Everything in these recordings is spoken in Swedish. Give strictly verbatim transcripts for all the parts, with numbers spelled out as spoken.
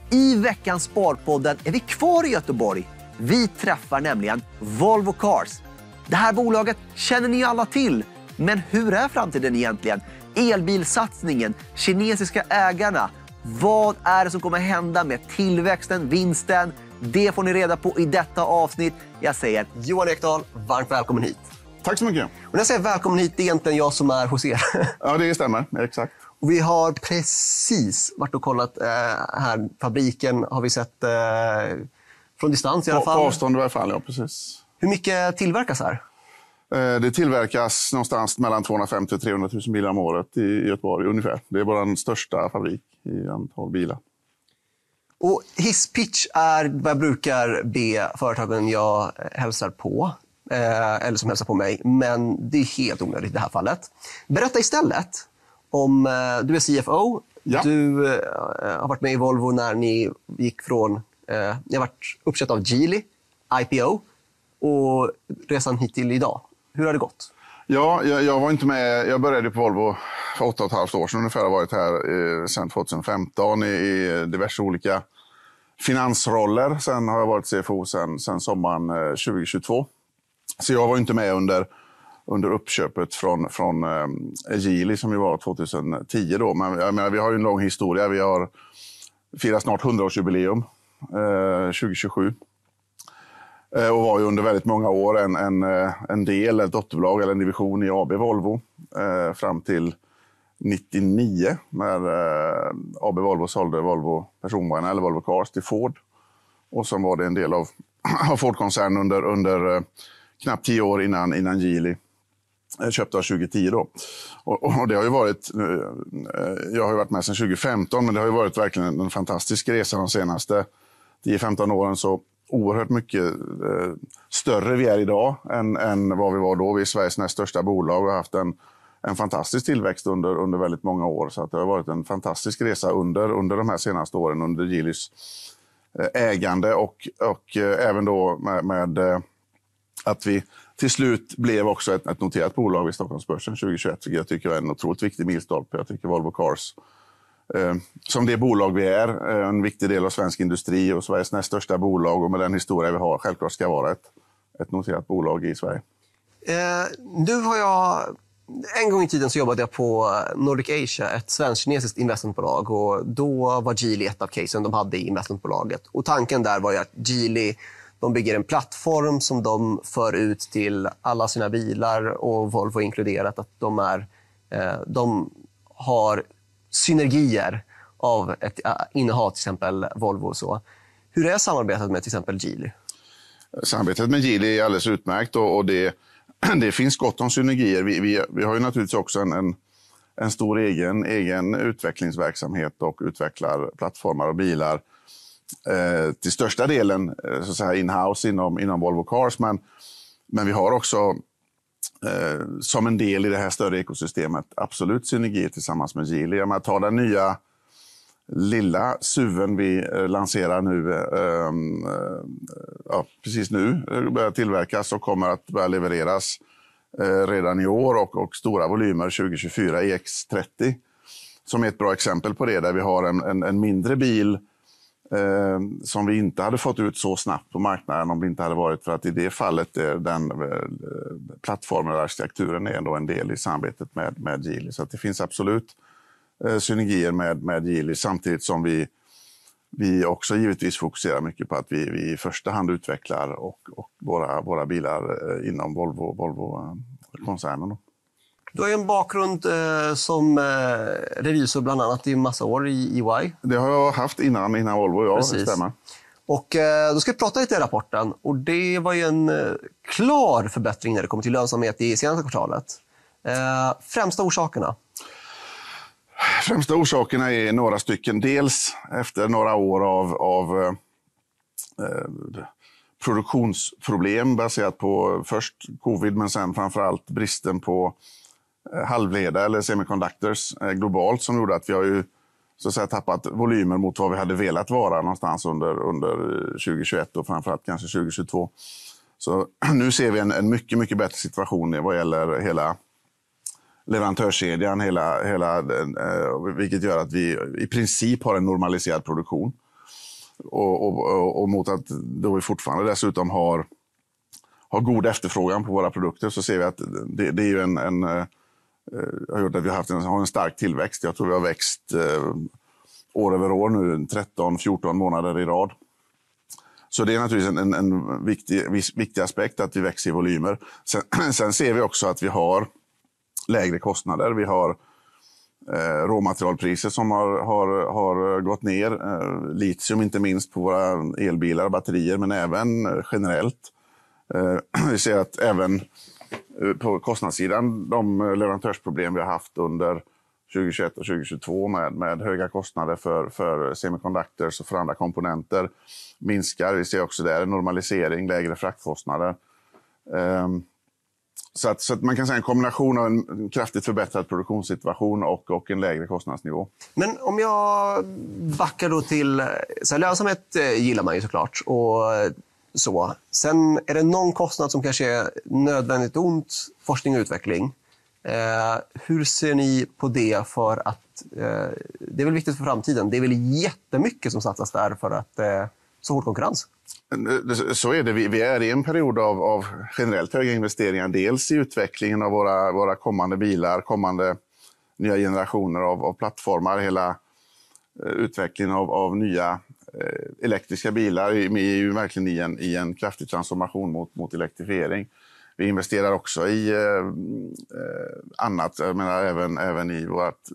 I veckans Sparpodden är vi kvar i Göteborg. Vi träffar nämligen Volvo Cars. Det här bolaget känner ni ju alla till. Men hur är framtiden egentligen? Elbilsatsningen, kinesiska ägarna. Vad är det som kommer hända med tillväxten, vinsten? Det får ni reda på i detta avsnitt. Jag säger Johan Ekdahl, varmt välkommen hit. Tack så mycket. Och när jag säger välkommen hit, det är egentligen jag som är hos er. Ja, det stämmer. Exakt. Och vi har precis varit och kollat eh, här. Fabriken har vi sett eh, från distans i alla fall. På avstånd i alla fall, ja precis. Hur mycket tillverkas här? Eh, det tillverkas någonstans mellan tvåhundrafemtio och trehundratusen bilar om året i Göteborg ungefär. Det är vår största fabrik i antal bilar. Och hisspitch är vad jag brukar be företagen jag hälsar på. Eh, eller som hälsar på mig. Men det är helt onödigt i det här fallet. Berätta istället om eh, du är C F O. Ja. Du eh, har varit med i Volvo när ni gick från... Eh, ni har varit uppköpt av Geely, I P O. Och resan hit till idag. Hur har det gått? Ja, jag, jag var inte med. Jag började på Volvo för åtta och ett halvt år sedan ungefär. Jag har varit här eh, sedan tjugohundrafemton i, i diverse olika finansroller. Sen har jag varit C F O sedan, sedan sommaren eh, tjugohundratjugotvå. Så jag var inte med under, under uppköpet från, från eh, Geely som ju var tjugohundratio då. Men jag menar, vi har ju en lång historia. Vi har firat snart hundraårsjubileum eh, tjugohundratjugosju. Eh, och var ju under väldigt många år en, en, en del, ett dotterbolag eller en division i A B Volvo. Eh, fram till nittionio när eh, A B Volvo sålde Volvo personvagnar eller Volvo Cars till Ford. Och så var det en del av, av Ford-koncernen under, under eh, knappt tio år innan, innan Geely köpte av tjugohundratio då. Och, och det har ju varit, jag har ju varit med sedan tjugofemton, men det har ju varit verkligen en fantastisk resa de senaste tio femton åren. Så oerhört mycket eh, större vi är idag än, än vad vi var då. Vi är Sveriges näst största bolag och har haft en, en fantastisk tillväxt under, under väldigt många år. Så att det har varit en fantastisk resa under, under de här senaste åren under Geelys ägande och, och eh, även då med, med eh, att vi till slut blev också ett, ett noterat bolag vid Stockholmsbörsen tjugohundratjugoett. Jag tycker det är en otroligt viktig milstolpe. Jag tycker Volvo Cars, eh, som det bolag vi är, en viktig del av svensk industri och Sveriges näst största bolag och med den historia vi har, självklart ska vara ett, ett noterat bolag i Sverige. Eh, nu har jag... En gång i tiden så jobbade jag på Nordic Asia, ett svensk-kinesiskt investmentbolag. Och då var Geely ett av casen de hade i investmentbolaget. Och tanken där var ju att Geely... De bygger en plattform som de för ut till alla sina bilar och Volvo inkluderat. Att de, är, de har synergier av ett innehav, till exempel Volvo och så. Hur är samarbetet med till exempel Geely? Samarbetet med Geely är alldeles utmärkt och, och det, det finns gott om synergier. Vi, vi, vi har ju naturligtvis också en, en, en stor egen, egen utvecklingsverksamhet och utvecklar plattformar och bilar. Eh, till största delen eh, så att säga in-house inom, inom Volvo Cars, men, men vi har också eh, som en del i det här större ekosystemet absolut synergi tillsammans med Geely. Jag menar, ta den nya lilla S U V:en vi eh, lanserar nu, eh, eh, ja, precis nu börjar tillverkas och kommer att börja levereras eh, redan i år och, och stora volymer tjugohundratjugofyra i X trettio som är ett bra exempel på det, där vi har en, en, en mindre bil Eh, som vi inte hade fått ut så snabbt på marknaden om det inte hade varit för att i det fallet eh, den eh, plattformen och arkitekturen är ändå en del i samarbetet med, med Geely. Så att det finns absolut eh, synergier med, med Geely samtidigt som vi, vi också givetvis fokuserar mycket på att vi, vi i första hand utvecklar och, och våra, våra bilar eh, inom Volvo, Volvo-koncernen. Du har ju en bakgrund eh, som eh, revisor bland annat i massa år i E Y. Det har jag haft innan, innan Volvo, ja, det stämmer. Och eh, då ska vi prata lite i rapporten. Och det var ju en eh, klar förbättring när det kommer till lönsamhet i senaste kvartalet. Eh, främsta orsakerna? Främsta orsakerna är några stycken. Dels efter några år av, av eh, produktionsproblem baserat på först covid men sen framförallt bristen på halvledare eller semiconductors globalt som gjorde att vi har ju så att säga tappat volymer mot vad vi hade velat vara någonstans under, under tjugohundratjugoett och framförallt kanske tjugohundratjugotvå. Så nu ser vi en, en mycket, mycket bättre situation vad gäller hela leverantörskedjan, hela, hela, eh, vilket gör att vi i princip har en normaliserad produktion. och, och, och mot att då vi fortfarande dessutom har, har god efterfrågan på våra produkter, så ser vi att det, det är ju en, en har gjort att vi har haft en, har en stark tillväxt. Jag tror vi har växt eh, år över år nu, tretton fjorton månader i rad. Så det är naturligtvis en, en, en viktig, viktig aspekt att vi växer i volymer. Sen, sen ser vi också att vi har lägre kostnader. Vi har eh, råmaterialpriser som har, har, har gått ner. Eh, litium inte minst på våra elbilar och batterier, men även eh, generellt. Eh, vi ser att även på kostnadssidan, de leverantörsproblem vi har haft under tjugohundratjugoett och tjugohundratjugotvå med, med höga kostnader för, för semiconductors och för andra komponenter minskar. Vi ser också där en normalisering, lägre fraktkostnader. Um, så, att, så att man kan säga en kombination av en kraftigt förbättrad produktionssituation och, och en lägre kostnadsnivå. Men om jag backar då till, så här, lönsamhet gillar man ju såklart. Och så. Sen är det någon kostnad som kanske är nödvändigt ont, forskning och utveckling. Eh, hur ser ni på det? För att eh, det är väl viktigt för framtiden. Det är väl jättemycket som satsas där för att eh, så hård konkurrens. Så är det. Vi är i en period av, av generellt höga investeringar. Dels i utvecklingen av våra, våra kommande bilar, kommande nya generationer av, av plattformar. Hela eh, utvecklingen av, av nya elektriska bilar är ju verkligen i en, i en kraftig transformation mot, mot elektrifiering. Vi investerar också i eh, annat, jag menar även, även i vårt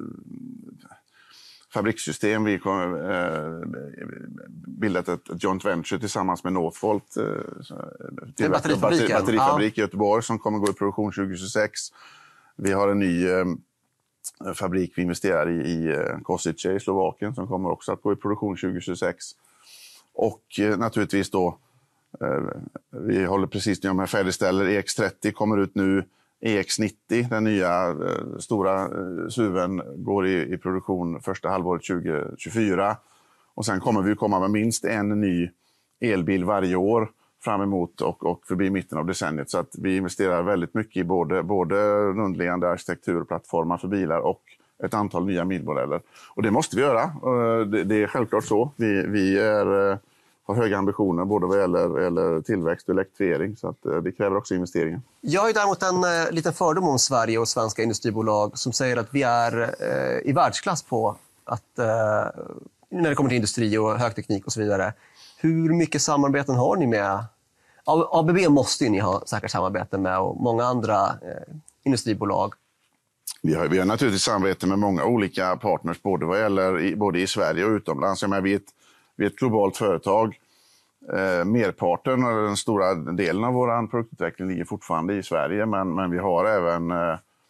fabrikssystem. Vi har eh, bildat ett, ett joint venture tillsammans med Northvolt, eh, batterifabriken. batterifabrik i Göteborg som kommer gå i produktion tjugohundratjugosex. Vi har en ny eh, fabrik vi investerar i, i Košice i Slovakien som kommer också att gå i produktion tjugohundratjugosex. Och eh, naturligtvis då, eh, vi håller precis nu med färdigställer, E X trettio kommer ut nu, E X nittio, den nya eh, stora eh, S U V:en går i, i produktion första halvåret tjugohundratjugofyra. Och sen kommer vi komma med minst en ny elbil varje år fram emot och, och förbi mitten av decenniet. Så att vi investerar väldigt mycket i både, både rundliggande arkitekturplattformar för bilar och ett antal nya bilmodeller. Och det måste vi göra. Det, det är självklart så. Vi, vi är, har höga ambitioner både vad gäller, gäller tillväxt och elektrifiering. Så att det kräver också investeringar. Jag har ju däremot en eh, liten fördom om Sverige och svenska industribolag som säger att vi är eh, i världsklass på att eh, när det kommer till industri och högteknik och så vidare. Hur mycket samarbeten har ni med? A B B måste ju ni ha säkert samarbete med och många andra eh, industribolag. Vi har, vi har naturligtvis samarbete med många olika partners både, vad gäller i, både i Sverige och utomlands. Jag menar, vi, är ett, vi är ett globalt företag. Eh, merparten och den stora delen av vår produktutveckling ligger fortfarande i Sverige, men, men vi har även eh,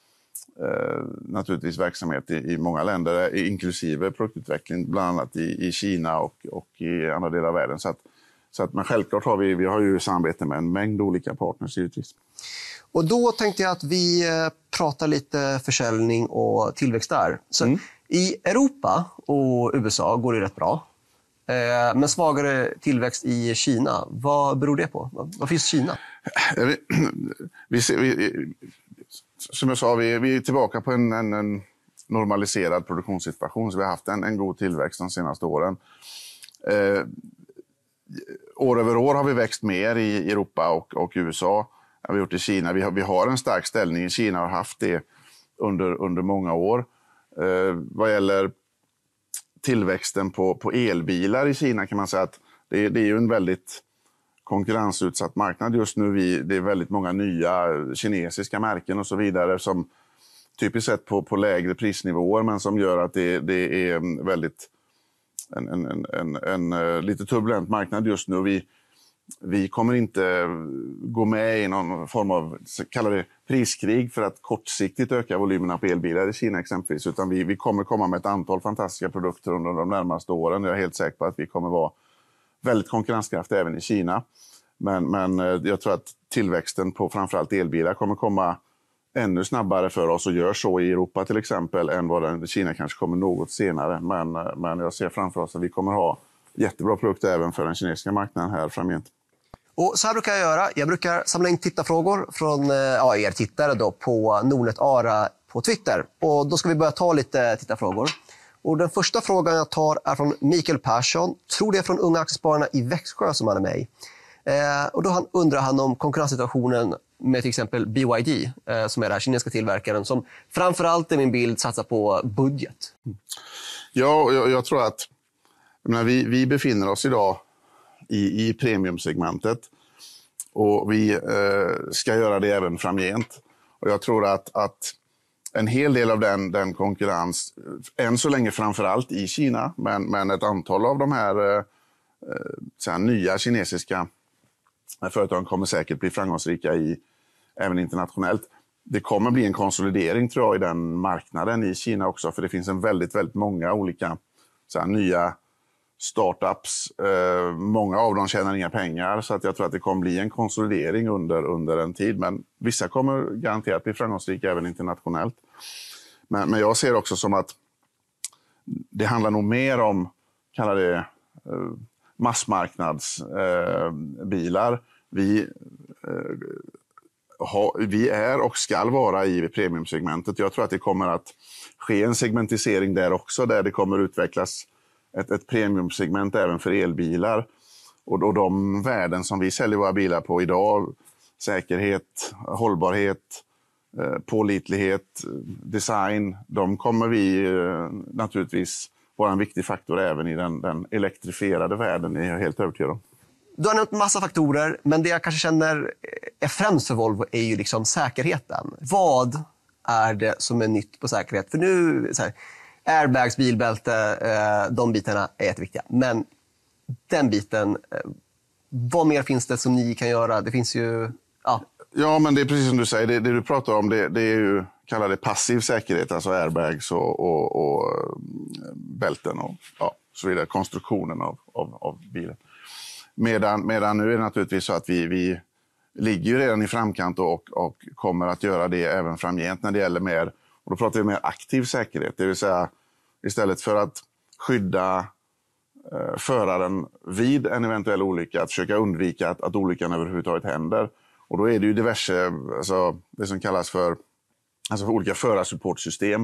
eh, naturligtvis verksamhet i, i många länder, inklusive produktutveckling, bland annat i, i Kina och, och i andra delar av världen. Så att, så att, men självklart har vi, vi har ju samarbete med en mängd olika partners givetvis. Och då tänkte jag att vi pratar lite försäljning och tillväxt där. Så mm. I Europa och U S A går det rätt bra. Eh, men svagare tillväxt i Kina. Vad beror det på? Vad finns Kina? Vi, vi, vi, som jag sa, vi, vi är tillbaka på en, en, en normaliserad produktionssituation. Så vi har haft en, en god tillväxt de senaste åren. Eh, år över år har vi växt mer i Europa och, och U S A. Har vi gjort i Kina. Vi har, vi har en stark ställning i Kina och har haft det under, under många år. Eh, vad gäller tillväxten på, på elbilar i Kina kan man säga att det, det är ju en väldigt konkurrensutsatt marknad just nu. Vi, det är väldigt många nya kinesiska märken och så vidare som typiskt sett på, på lägre prisnivåer men som gör att det, det är väldigt en, en, en, en, en lite turbulent marknad just nu. Vi, Vi kommer inte gå med i någon form av kallar det priskrig för att kortsiktigt öka volymerna på elbilar i Kina exempelvis. Utan vi, vi kommer komma med ett antal fantastiska produkter under de närmaste åren. Jag är helt säker på att vi kommer vara väldigt konkurrenskraftiga även i Kina. Men, men jag tror att tillväxten på framförallt elbilar kommer komma ännu snabbare för oss och gör så i Europa till exempel än vad den, Kina kanske kommer något senare. Men, men jag ser framför oss att vi kommer ha jättebra produkter även för den kinesiska marknaden här framgent. Och så här brukar jag göra. Jag brukar samla in tittarfrågor från ja, er tittare då på Nordnet Ara på Twitter. Och då ska vi börja ta lite tittarfrågor. Och den första frågan jag tar är från Mikael Persson. Tror det är från Unga Aktiespararna i Växjö som han är med i. Eh, och då han, undrar han om konkurrenssituationen med till exempel B Y D, eh, som är den här kinesiska tillverkaren, som framförallt i min bild satsar på budget. Ja, jag, jag tror att jag menar, vi, vi befinner oss idag i, i premiumsegmentet. Och vi eh, ska göra det även framgent. Och jag tror att, att en hel del av den, den konkurrens, än så länge framförallt i Kina, men, men ett antal av de här, eh, så här nya kinesiska företagen kommer säkert bli framgångsrika i, även internationellt. Det kommer bli en konsolidering tror jag i den marknaden i Kina också, för det finns en väldigt, väldigt många olika så här, nya startups. Eh, många av dem tjänar inga pengar, så att jag tror att det kommer bli en konsolidering under, under en tid. Men vissa kommer garanterat bli framgångsrika även internationellt. Men, men jag ser också som att det handlar nog mer om, kallar det eh, massmarknadsbilar. Eh, vi, eh, ha, vi är och ska vara i premiumsegmentet. Jag tror att det kommer att ske en segmentisering där också, där det kommer utvecklas Ett, ett premiumsegment även för elbilar. Och, och de värden som vi säljer våra bilar på idag, säkerhet, hållbarhet, eh, pålitlighet, design, de kommer vi eh, naturligtvis vara en viktig faktor även i den, den elektrifierade världen, är jag helt övertygad om. Du har nämnt massa faktorer, men det jag kanske känner är främst för Volvo är ju liksom säkerheten. Vad är det som är nytt på säkerhet? För nu, så här, airbags, bilbälte, de bitarna är jätteviktiga. Men den biten, vad mer finns det som ni kan göra? Det finns ju... Ja, ja men det är precis som du säger. Det, det du pratar om, det, det är ju, kallar det passiv säkerhet. Alltså airbags och, och, och bälten och ja, så vidare. Konstruktionen av, av, av bilen. Medan, medan nu är det naturligtvis så att vi, vi ligger ju redan i framkant och, och kommer att göra det även framgent när det gäller mer. Och då pratar vi mer aktiv säkerhet, det vill säga istället för att skydda eh, föraren vid en eventuell olycka, att försöka undvika att, att olyckan överhuvudtaget händer. Och då är det ju diverse, alltså, det som kallas för, alltså för olika förarsupportsystem.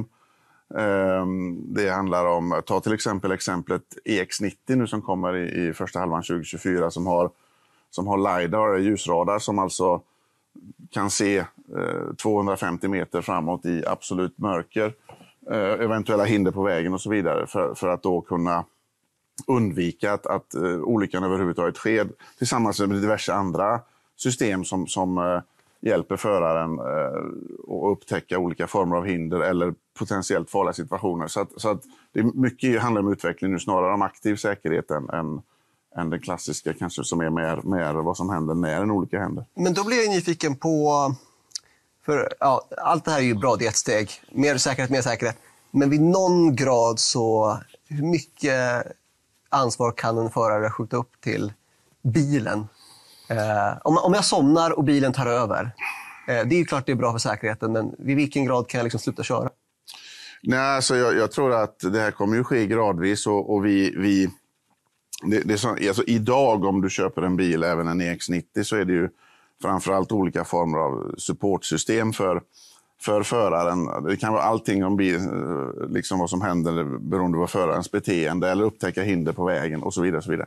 Eh, det handlar om, ta till exempel exemplet E X nittio nu som kommer i, i första halvan tjugo tjugofyra som har, som har LiDAR, ljusradar som alltså kan se eh, tvåhundrafemtio meter framåt i absolut mörker, eh, eventuella hinder på vägen och så vidare för, för att då kunna undvika att, att eh, olyckan överhuvudtaget sker, tillsammans med diverse andra system som, som eh, hjälper föraren eh, att upptäcka olika former av hinder eller potentiellt farliga situationer. Så att, så att det är mycket handlar om utveckling nu, snarare om aktiv säkerhet än, än än den klassiska kanske, som är mer, mer vad som händer när en olycka händer. Men då blir jag nyfiken på, för ja, allt det här är ju bra, det är ett steg. Mer säkerhet, mer säkerhet. Men vid någon grad så, hur mycket ansvar kan en förare skjuta upp till bilen? Eh, om, om jag somnar och bilen tar över, eh, det är ju klart det är bra för säkerheten, men vid vilken grad kan jag liksom sluta köra? Nej, alltså jag, jag tror att det här kommer ju ske gradvis och, och vi... vi Det, det är så, alltså idag om du köper en bil, även en E X nittio, så är det ju framförallt olika former av supportsystem för, för föraren. Det kan vara allting om bil, liksom vad som händer beroende på förarens beteende eller upptäcka hinder på vägen och så vidare. Och så vidare.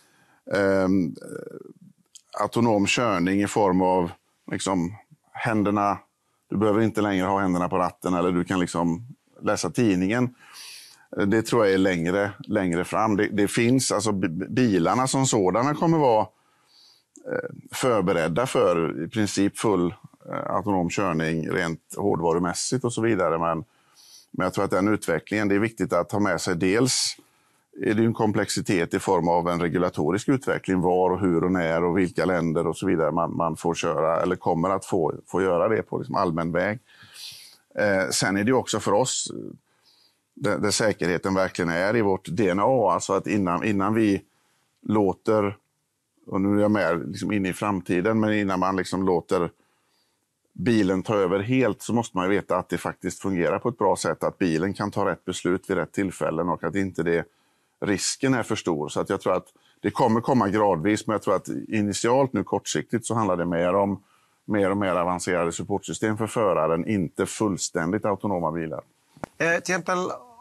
Um, autonom körning i form av liksom, händerna, du behöver inte längre ha händerna på ratten eller du kan liksom läsa tidningen. Det tror jag är längre, längre fram. Det, det finns, alltså bilarna som sådana kommer vara eh, förberedda för i princip full eh, autonom körning rent hårdvarumässigt och så vidare. Men, men jag tror att den utvecklingen, det är viktigt att ta med sig. Dels är det en komplexitet i form av en regulatorisk utveckling, var och hur och när och vilka länder och så vidare man, man får köra eller kommer att få, få göra det på liksom allmän väg. Eh, sen är det också för oss där, där säkerheten verkligen är i vårt D N A. Alltså att innan, innan vi låter, och nu är jag med liksom in i framtiden, men innan man liksom låter bilen ta över helt så måste man ju veta att det faktiskt fungerar på ett bra sätt. Att bilen kan ta rätt beslut vid rätt tillfällen och att inte det, risken är för stor. Så att jag tror att det kommer komma gradvis, men jag tror att initialt nu kortsiktigt så handlar det mer om mer och mer avancerade supportsystem för föraren, inte fullständigt autonoma bilar. Eh, till exempel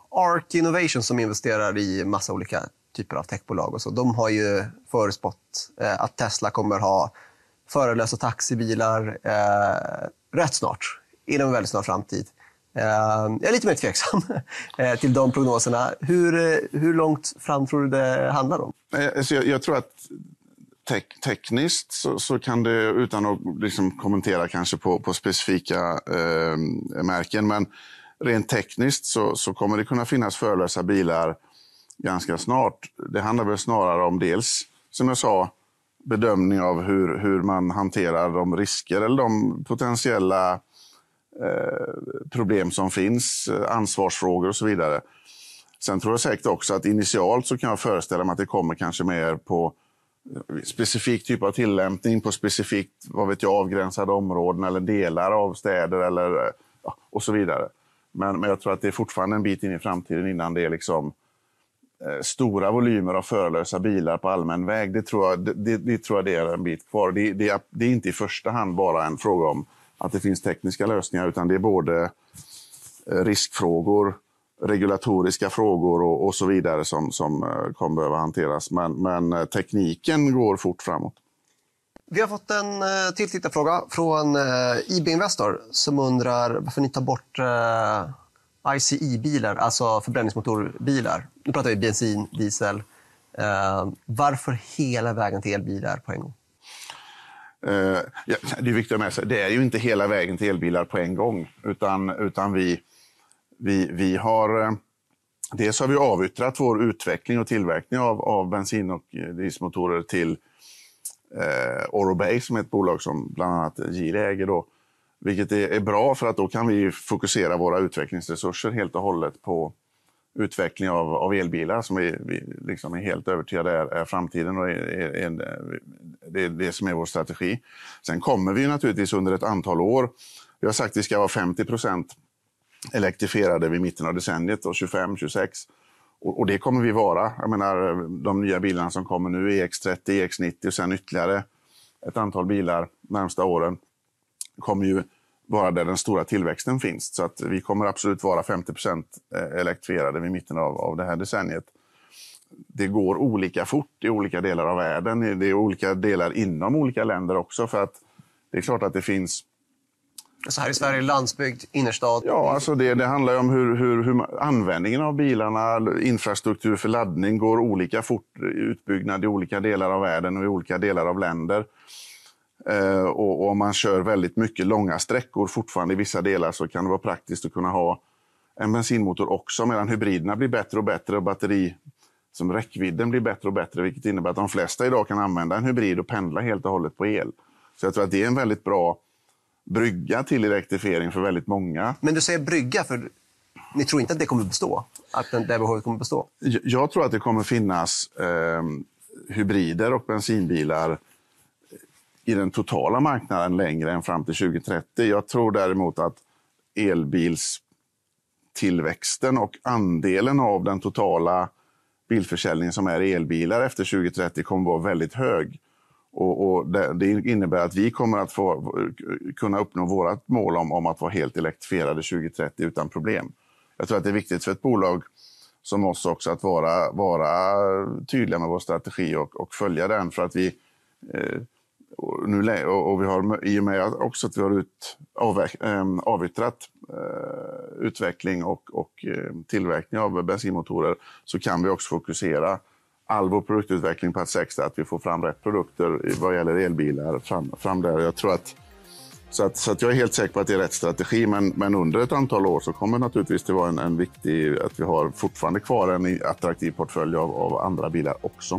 Arc Innovation som investerar i massa olika typer av techbolag och så, de har ju förutspått eh, att Tesla kommer ha förarlösa taxibilar eh, rätt snart, inom en väldigt snar framtid. Eh, jag är lite mer tveksam eh, till de prognoserna. Hur, hur långt fram tror du det handlar om? Alltså jag, jag tror att te- tekniskt så, så kan det, utan att liksom kommentera kanske på, på specifika eh, märken, men rent tekniskt så, så kommer det kunna finnas förarlösa bilar ganska snart. Det handlar väl snarare om dels, som jag sa, bedömning av hur, hur man hanterar de risker eller de potentiella eh, problem som finns, ansvarsfrågor och så vidare. Sen tror jag säkert också att initialt så kan jag föreställa mig att det kommer kanske mer på specifik typ av tillämpning, på specifikt, vad vet jag, avgränsade områden eller delar av städer eller, ja, och så vidare. Men, men jag tror att det är fortfarande en bit in i framtiden innan det är liksom eh, stora volymer av förarlösa bilar på allmän väg. Det tror jag, det, det tror jag det är en bit kvar. Det, det, det är inte i första hand bara en fråga om att det finns tekniska lösningar, utan det är både eh, riskfrågor, regulatoriska frågor och, och så vidare som, som eh, kommer behöva hanteras. Men, men eh, tekniken går fort framåt. Vi har fått en uh, tilltittarfråga från uh, I B Investor som undrar varför ni tar bort uh, I C E-bilar, alltså förbränningsmotorbilar. Nu pratar vi bensin, diesel. Uh, varför hela vägen till elbilar på en gång? Uh, ja, det är viktigt att med sig. Det är ju inte hela vägen till elbilar på en gång, utan, utan vi, vi, vi har... Uh, dels har vi avyttrat vår utveckling och tillverkning av, av bensin- och dieselmotorer till Eh, Orobay som är ett bolag som bland annat Geely äger då, vilket är, är bra för att då kan vi fokusera våra utvecklingsresurser helt och hållet på utveckling av, av elbilar som vi, vi liksom är helt övertygade är, är framtiden och är, är, är, det är det som är vår strategi. Sen kommer vi naturligtvis under ett antal år, vi har sagt att vi ska vara femtio procent elektrifierade vid mitten av decenniet och tjugofem tjugosex. Och det kommer vi vara. Jag menar, de nya bilarna som kommer nu, E X trettio, E X nittio och sen ytterligare ett antal bilar närmsta åren kommer ju vara där den stora tillväxten finns. Så att vi kommer absolut vara femtio procent elektrifierade vid mitten av, av det här decenniet. Det går olika fort i olika delar av världen. Det är olika delar inom olika länder också, för att det är klart att det finns... Så här i Sverige, landsbygd, innerstad? Ja, alltså det, det handlar ju om hur, hur, hur användningen av bilarna, infrastruktur för laddning går olika fort, utbyggnad i olika delar av världen och i olika delar av länder. Eh, och, och om man kör väldigt mycket långa sträckor fortfarande i vissa delar så kan det vara praktiskt att kunna ha en bensinmotor också, medan hybriderna blir bättre och bättre och batteri som räckvidden blir bättre och bättre, vilket innebär att de flesta idag kan använda en hybrid och pendla helt och hållet på el. Så jag tror att det är en väldigt bra brygga till elektrifiering för väldigt många. Men du säger brygga, för ni tror inte att det kommer bestå? Att det behovet kommer bestå? Jag tror att det kommer finnas eh, hybrider och bensinbilar i den totala marknaden längre än fram till tjugo trettio. Jag tror däremot att elbilstillväxten och andelen av den totala bilförsäljningen som är elbilar efter tjugo trettio kommer vara väldigt hög. Och, och det, det innebär att vi kommer att få kunna uppnå vårt mål om, om att vara helt elektrifierade tjugo trettio utan problem. Jag tror att det är viktigt för ett bolag som oss också att vara, vara tydliga med vår strategi och, och följa den, för att vi eh, och nu, och, och vi har i och med också att vi har ut, av, eh, avyttrat eh, utveckling och, och eh, tillverkning av bensinmotorer, så kan vi också fokusera all vår produktutveckling på att säkerställa att vi får fram rätt produkter vad gäller elbilar fram, fram där. Jag tror att, så, att, så att jag är helt säker på att det är rätt strategi, men, men under ett antal år så kommer naturligtvis det vara en, en viktig, att vi har fortfarande kvar en attraktiv portfölj av, av andra bilar också.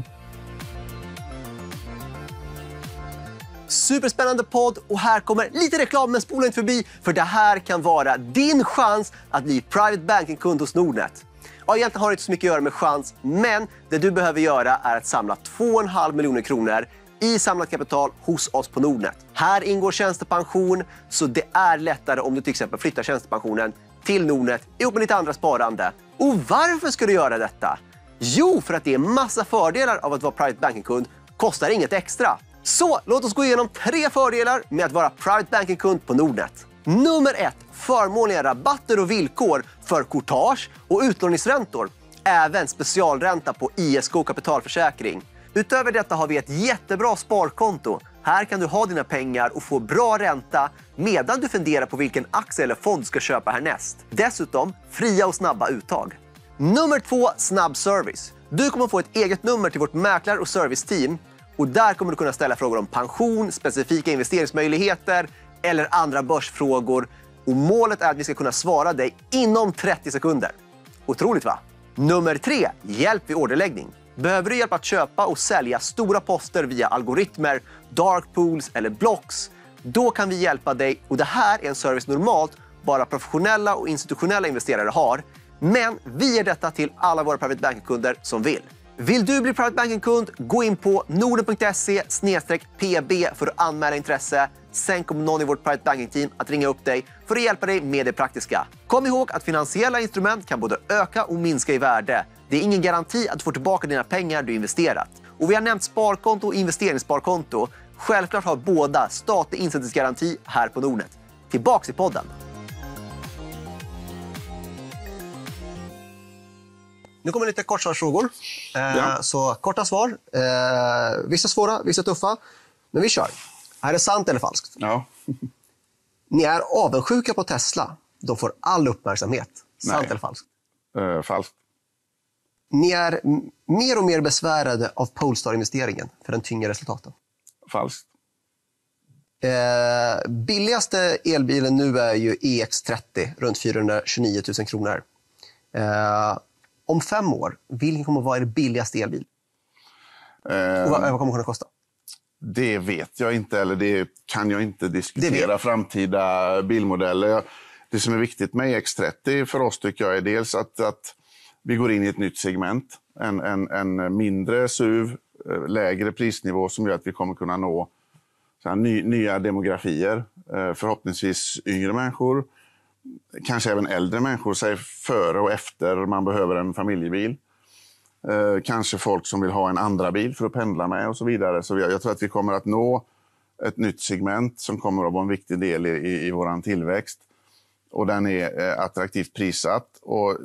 Superspännande podd, och här kommer lite reklam, men spola inte förbi, för det här kan vara din chans att bli private banking-kund hos Nordnet. Ja, egentligen har det inte så mycket att göra med chans, men det du behöver göra är att samla två komma fem miljoner kronor i samlat kapital hos oss på Nordnet. Här ingår tjänstepension, så det är lättare om du till exempel flyttar tjänstepensionen till Nordnet ihop med lite andra sparande. Och varför ska du göra detta? Jo, för att det är massa fördelar av att vara private banking-kund, kostar inget extra. Så låt oss gå igenom tre fördelar med att vara private banking-kund på Nordnet. Nummer ett. Förmånliga rabatter och villkor för courtage och utlåningsräntor. Även specialränta på I S K kapitalförsäkring. Utöver detta har vi ett jättebra sparkonto. Här kan du ha dina pengar och få bra ränta medan du funderar på vilken aktie eller fond du ska köpa härnäst. Dessutom fria och snabba uttag. Nummer två. Snabb service. Du kommer få ett eget nummer till vårt mäklar- och serviceteam. Och där kommer du kunna ställa frågor om pension, specifika investeringsmöjligheter eller andra börsfrågor. Och målet är att vi ska kunna svara dig inom trettio sekunder. Otroligt va? Nummer tre. Hjälp vid orderläggning. Behöver du hjälp att köpa och sälja stora poster via algoritmer, dark pools eller blocks? Då kan vi hjälpa dig, och det här är en service normalt bara professionella och institutionella investerare har. Men vi ger detta till alla våra private banking-kunder som vill. Vill du bli private banking-kund? Gå in på norden punkt se snedstreck p b för att anmäla intresse. Sen kommer någon i vårt private banking-team att ringa upp dig för att hjälpa dig med det praktiska. Kom ihåg att finansiella instrument kan både öka och minska i värde. Det är ingen garanti att du får tillbaka dina pengar du investerat. Och vi har nämnt sparkonto och investeringssparkonto. Självklart har båda statlig insättningsgaranti här på Nordnet. Tillbaks i podden. Nu kommer lite kortsvarsfrågor. Eh, Ja. Så korta svar. Eh, vissa svåra, vissa tuffa. Men vi kör. Är det sant eller falskt? Ja. Ni är avundsjuka på Tesla. De får all uppmärksamhet. Sant Nej. eller falskt? Eh, falskt. Ni är m- mer och mer besvärade av Polestar-investeringen för den tyngre resultaten. Falskt. Eh, billigaste elbilen nu är ju E X trettio, runt fyrahundratjugonio tusen kronor. Eh, om fem år, vilken kommer att vara er billigaste elbil? Eh, Och vad, vad kommer det kunna kosta? Det vet jag inte, eller det kan jag inte Det diskutera vet. framtida bilmodeller. Jag- Det som är viktigt med E X trettio för oss tycker jag är dels att, att vi går in i ett nytt segment. En, en, en mindre S U V, eh, lägre prisnivå som gör att vi kommer kunna nå så här, ny, nya demografier. Eh, förhoppningsvis yngre människor, kanske även äldre människor, säg före och efter man behöver en familjebil. Eh, kanske folk som vill ha en andra bil för att pendla med och så vidare. Så jag, jag tror att vi kommer att nå ett nytt segment som kommer att vara en viktig del i, i, i vår tillväxt. Och den är eh, attraktivt prissatt. Och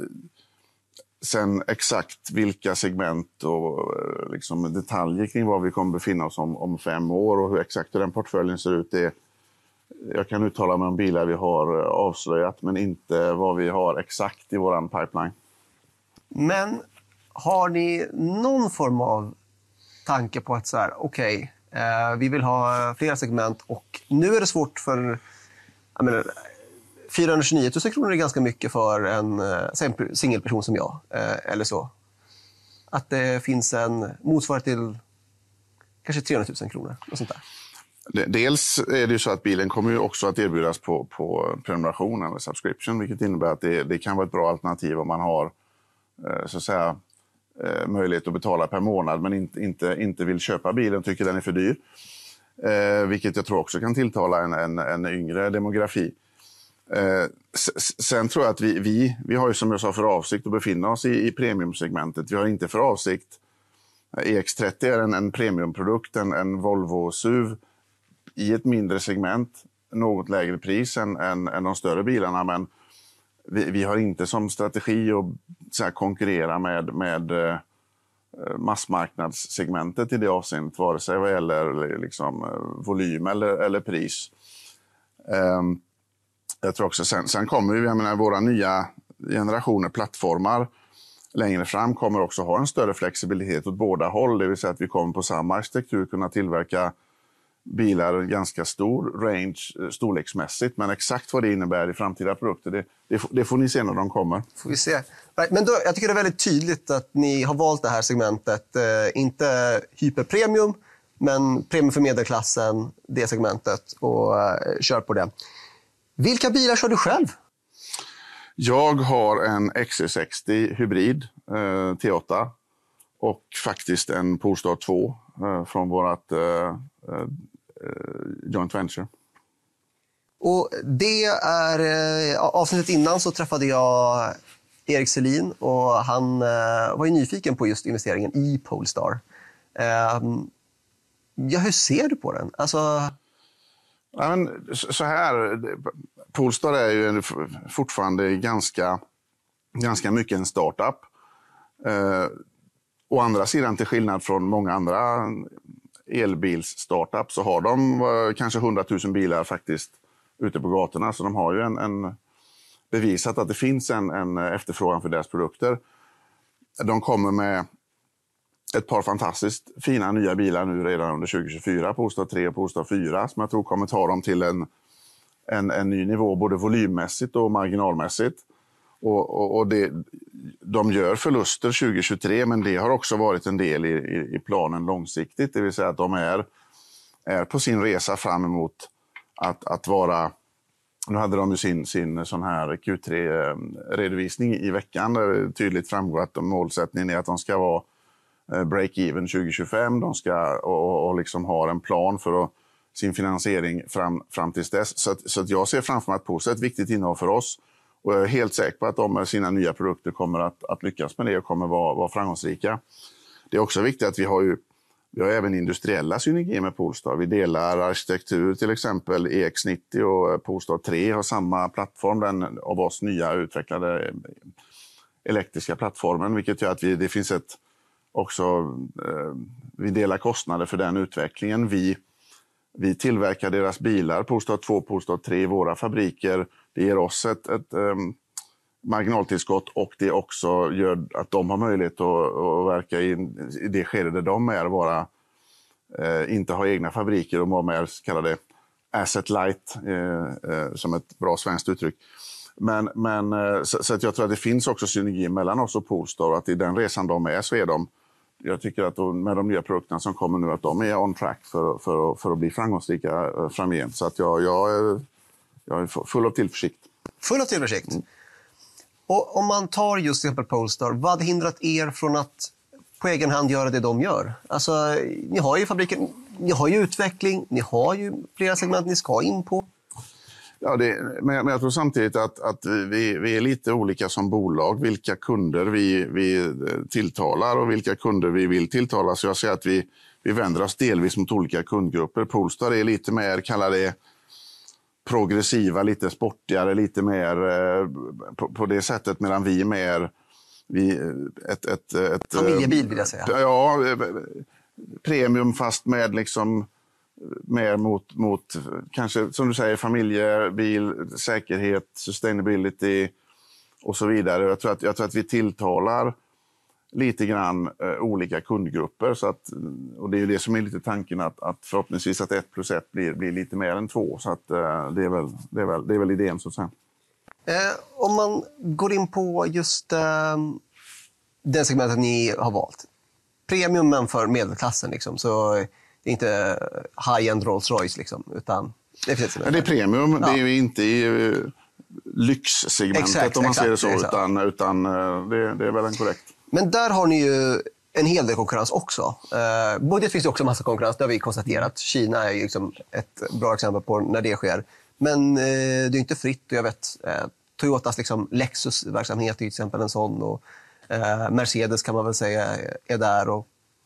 sen exakt vilka segment och eh, liksom detaljer kring var vi kommer befinna oss om, om fem år och hur exakt hur den portföljen ser ut. Det, jag kan uttala mig om bilar vi har eh, avslöjat, men inte vad vi har exakt i vår pipeline. Men har ni någon form av tanke på att så här, okej, eh, vi vill ha flera segment och nu är det svårt för, jag menar, fyrahundratjugonio tusen kronor är ganska mycket för en, eh, en singelperson som jag, eh, eller så. Att det finns en motsvarighet till kanske trehundratusen kronor och sånt där. Det- Dels är det ju så att bilen kommer ju också att erbjudas på, på prenumeration eller subscription, vilket innebär att det, det kan vara ett bra alternativ om man har eh, så att säga, eh, möjlighet att betala per månad men inte, inte, inte vill köpa bilen och tycker den är för dyr. Eh, vilket jag tror också kan tilltala en, en, en yngre demografi. Eh, s- sen tror jag att vi, vi, vi har ju som jag sa för avsikt att befinna oss i, i premiumsegmentet. Vi har inte för avsikt, E X trettio är en, en premiumprodukt, en, en Volvo S U V i ett mindre segment, något lägre pris än, än, än de större bilarna. Men vi, vi har inte som strategi att så här, konkurrera med, med eh, massmarknadssegmentet i det avseendet, vare sig vad gäller liksom, eh, volym eller, eller pris. Um, jag tror också, sen, sen kommer vi, jag menar, våra nya generationer plattformar längre fram kommer också ha en större flexibilitet åt båda håll. Det vill säga att vi kommer på samma arkitektur kunna tillverka bilar ganska stor range storleksmässigt. Men exakt vad det innebär i framtida produkter, det, det, det får ni se när de kommer. Får vi se. Right, men då, jag tycker det är väldigt tydligt att ni har valt det här segmentet. Eh, inte hyperpremium, men premium för medelklassen, det segmentet, och eh, kör på det. Vilka bilar kör du själv? Jag har en X C sextio hybrid eh, T åtta och faktiskt en Polestar två eh, från vårt eh, eh, joint venture. Och det är, eh, avsnittet innan så träffade jag Erik Selin och han eh, var ju nyfiken på just investeringen i Polestar. Eh, ja, hur ser du på den? Alltså... Ja, men så här, Polestar är ju fortfarande ganska, ganska mycket en startup. Eh, å andra sidan, till skillnad från många andra elbils-startups, så har de eh, kanske hundratusen bilar faktiskt ute på gatorna. Så de har ju en, en bevisat att det finns en, en efterfrågan för deras produkter. De kommer med ett par fantastiskt fina nya bilar nu redan under tjugo tjugofyra, Polestar tre och Polestar fyra, som jag tror kommer ta dem till en, en, en ny nivå både volymmässigt och marginalmässigt. Och, och, och det, de gör förluster tjugo tjugotre, men det har också varit en del i, i, i planen långsiktigt. Det vill säga att de är, är på sin resa fram emot att, att vara... Nu hade de ju sin, sin sån här Q tre-redovisning i veckan där det tydligt framgår att målsättningen är att de ska vara break-even tjugo tjugofem. De ska och, och liksom ha en plan för att, sin finansiering fram, fram tills dess. Så, att, så att jag ser framför mig att Polestar är ett viktigt innehåll för oss. Och jag är helt säker på att de med sina nya produkter kommer att, att lyckas med det och kommer vara, vara framgångsrika. Det är också viktigt att vi har ju vi har även industriella synergier med Polestar. Vi delar arkitektur, till exempel E X nittio och Polestar tre har samma plattform, den av oss nya utvecklade elektriska plattformen, vilket gör att vi, det finns ett också, eh, vi delar kostnader för den utvecklingen. Vi, vi tillverkar deras bilar, Polestar två, Polestar tre i våra fabriker. Det ger oss ett, ett eh, marginaltillskott och det också gör att de har möjlighet att, att verka i, i det skede där de är, vara, eh, inte ha egna fabriker och vara mer så kallade asset light, eh, eh, som ett bra svenskt uttryck. Men, men, eh, så, så att jag tror att det finns också synergi mellan oss och Polestar, och att i den resan de är så är de, jag tycker att de, med de nya produkterna som kommer nu, att de är on track för, för, för att bli framgångsrika eh, framgent. Så att jag, jag, är, jag är full av tillförsikt. Full av tillförsikt? Mm. Och om man tar just till exempel Polestar, vad hade hindrat er från att på egen hand göra det de gör? Alltså, ni har ju fabriken, ni har ju utveckling, ni har ju flera segment ni ska in på. Ja, det, men, men jag tror samtidigt att, att vi, vi är lite olika som bolag, vilka kunder vi, vi tilltalar och vilka kunder vi vill tilltala. Så jag säger att vi, vi vänder oss delvis mot olika kundgrupper. Polestar är lite mer, kallar det, progressiva, lite sportigare, lite mer eh, på, på det sättet, medan vi är mer vi, ett, ett, ett, familjebil vill jag säga. Ja, premium fast med liksom mer mot, mot kanske som du säger familjebil, säkerhet, sustainability och så vidare. Jag tror att, jag tror att vi tilltalar lite grann eh, olika kundgrupper, så att, och det är ju det som är lite tanken, att, att förhoppningsvis att ett plus ett blir, blir lite mer än två, så att eh, det, är väl, det, är väl, det är väl idén så att säga. Eh, om man går in på just eh, den segmentet ni har valt, premiumen för medelklassen liksom, så det är inte high-end Rolls-Royce liksom, utan det finns det är premium, ja. Det är ju inte i uh, lyxsegmentet exakt, om man exakt, ser det så, exakt. utan, utan uh, det, det är väl en korrekt. Men där har ni ju en hel del konkurrens också. Eh, budget finns det också en massa konkurrens, det har vi konstaterat. Kina är ju liksom ett bra exempel på när det sker. Men eh, det är inte fritt, och jag vet, eh, Toyotas liksom Lexus-verksamhet är till exempel en sån, och eh, Mercedes kan man väl säga är där. Och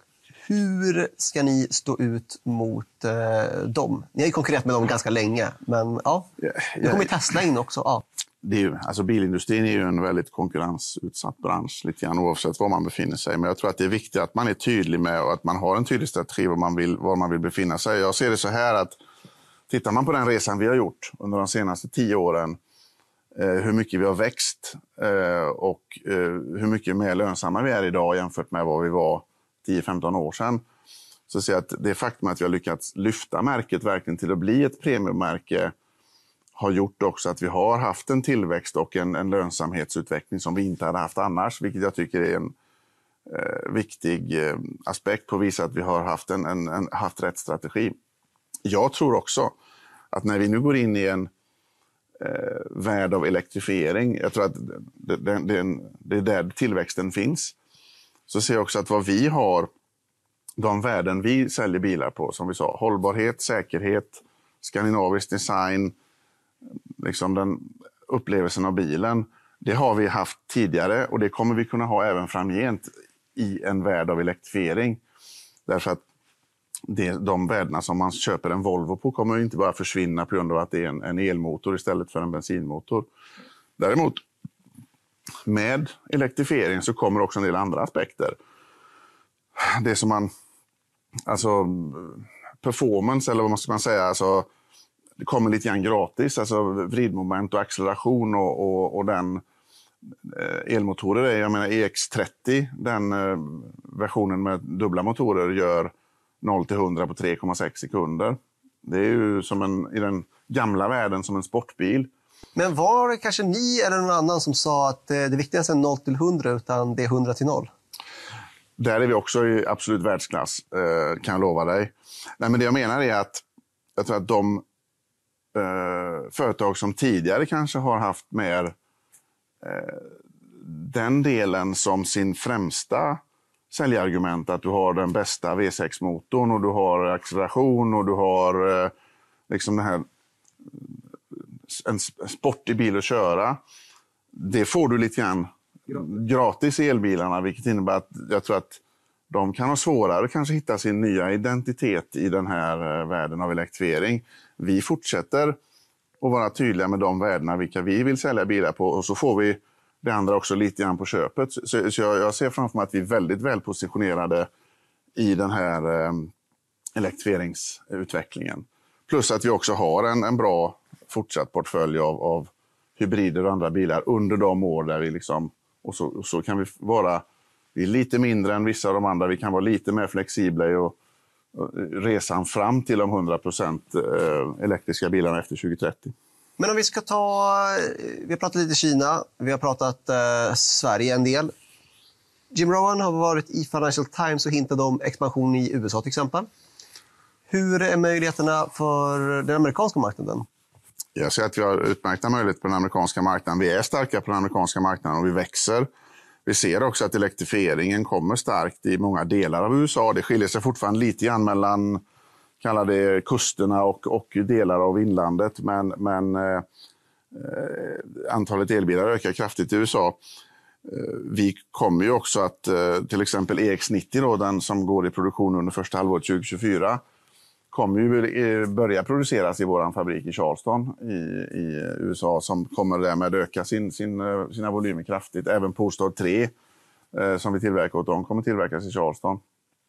hur ska ni stå ut mot eh, dem? Ni har ju konkurrerat med dem ganska länge, men ja, nu kommer Tesla in också. Ja. Det är ju, alltså bilindustrin är ju en väldigt konkurrensutsatt bransch, lite grann oavsett var man befinner sig. Men jag tror att det är viktigt att man är tydlig med och att man har en tydlig strategi var man vill, var man vill befinna sig. Jag ser det så här att tittar man på den resan vi har gjort under de senaste tio åren, eh, hur mycket vi har växt eh, och eh, hur mycket mer lönsamma vi är idag jämfört med vad vi var tio femton år sedan, så ser jag att det faktum att vi har lyckats lyfta märket verkligen till att bli ett premiummärke har gjort också att vi har haft en tillväxt och en, en lönsamhetsutveckling som vi inte hade haft annars, vilket jag tycker är en eh, viktig eh, aspekt på att visa att vi har haft, en, en, en, haft rätt strategi. Jag tror också att när vi nu går in i en eh, värld av elektrifiering, jag tror att det, det, det, det är där tillväxten finns, så ser jag också att vad vi har, de värden vi säljer bilar på, som vi sa, hållbarhet, säkerhet, skandinavisk design, liksom den upplevelsen av bilen, det har vi haft tidigare och det kommer vi kunna ha även framgent i en värld av elektrifiering. Därför att det, de värdena som man köper en Volvo på kommer inte bara försvinna på grund av att det är en, en elmotor istället för en bensinmotor. Däremot med elektrifiering så kommer också en del andra aspekter. Det som man, alltså performance eller vad man ska man säga, alltså det kommer lite grann gratis, alltså vridmoment och acceleration och, och, och den eh, elmotorer är, jag menar E X trettio, den eh, versionen med dubbla motorer gör noll till hundra på tre komma sex sekunder. Det är ju som en, i den gamla världen som en sportbil. Men var det kanske ni eller någon annan som sa att eh, det viktigaste är noll till hundra utan det är hundra till noll? Där är vi också i absolut världsklass, eh, kan jag lova dig. Nej, men det jag menar är att jag tror att de eh, företag som tidigare kanske har haft mer eh, den delen som sin främsta säljargument, att du har den bästa V sex-motorn och du har acceleration och du har eh, liksom den här en sportig bil att köra. Det får du lite grann gratis i elbilarna, vilket innebär att jag tror att de kan ha svårare att kanske hitta sin nya identitet i den här världen av elektrifiering. Vi fortsätter att vara tydliga med de värdena vilka vi vill sälja bilar på, och så får vi det andra också lite grann på köpet. Så, så jag, jag ser framför mig att vi är väldigt väl positionerade i den här eh, elektrifieringsutvecklingen. Plus att vi också har en, en bra fortsatt portfölj av, av hybrider och andra bilar under de år där vi liksom, och så, och så kan vi vara, vi är lite mindre än vissa av de andra, vi kan vara lite mer flexibla i och, och resan fram till de hundra procent elektriska bilarna efter tjugo trettio. Men om vi ska ta, vi har pratat lite Kina, vi har pratat eh, Sverige en del. Jim Rowan har varit i Financial Times och hintat om expansion i U S A till exempel. Hur är möjligheterna för den amerikanska marknaden? Jag ser att vi har utmärkta möjligheter på den amerikanska marknaden. Vi är starka på den amerikanska marknaden och vi växer. Vi ser också att elektrifieringen kommer starkt i många delar av U S A. Det skiljer sig fortfarande lite grann mellan, kallar det, kusterna och, och delar av inlandet. Men, men eh, antalet elbilar ökar kraftigt i U S A. Eh, vi kommer ju också att eh, till exempel E X nittio, då, den som går i produktion under första halvåret tjugo tjugofyra, kommer ju börja produceras i vår fabrik i Charleston i, i U S A, som kommer därmed öka sin, sin, sina volymer kraftigt. Även Polestar tre eh, som vi tillverkar åt dem kommer tillverkas i Charleston.